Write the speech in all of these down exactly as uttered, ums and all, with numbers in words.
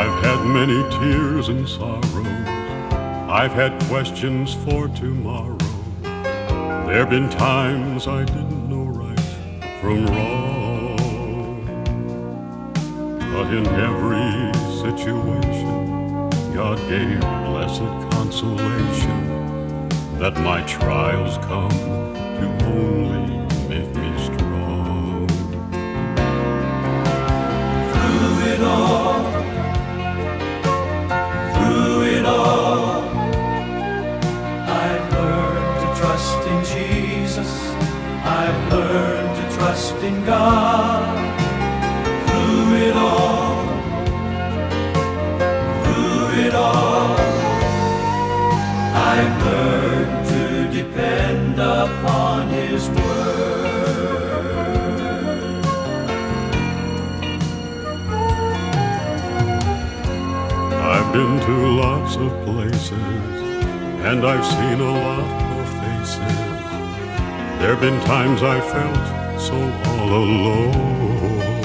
I've had many tears and sorrows. I've had questions for tomorrow. There've been times I didn't know right from wrong. But in every situation, God gave blessed consolation, that my trials come to only make me strong. Through it all, through it all, I've learned to trust in Jesus. I've learned to trust in God. Through it all, through it all, I've learned to depend upon His word. I've been to lots of places, and I've seen a lot of faces. There've been times I felt so all alone.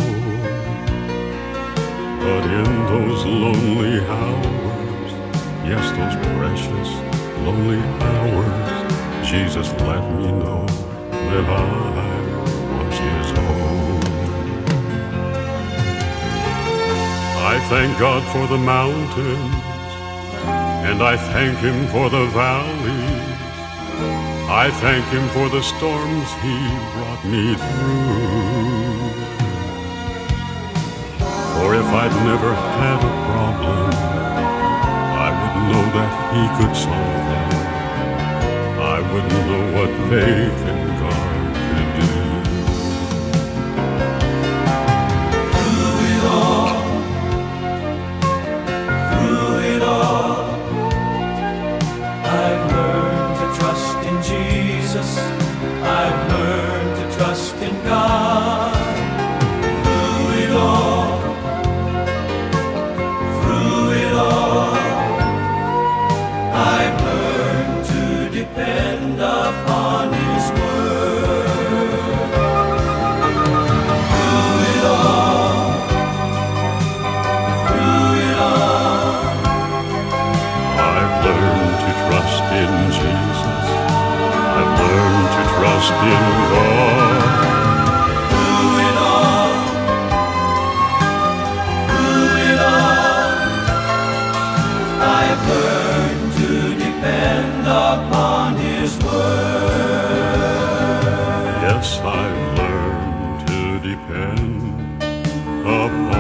But in those lonely hours, yes, those precious lonely hours, Jesus let me know that I was His own. I thank God for the mountains, and I thank Him for the valleys. I thank Him for the storms He brought me through. For if I'd never had a problem, I wouldn't know that He could solve them. I wouldn't know what faith in God could do. Through it all, through it all, I've learned to trust in Jesus. I've learned to trust in God. Through it all, through it all, I've learned to depend upon His word. Through it all, through it all, I've learned to trust in Jesus. I've learned to trust in God. through it all, through it all, I've learned to depend upon His word. Yes, I've learned to depend upon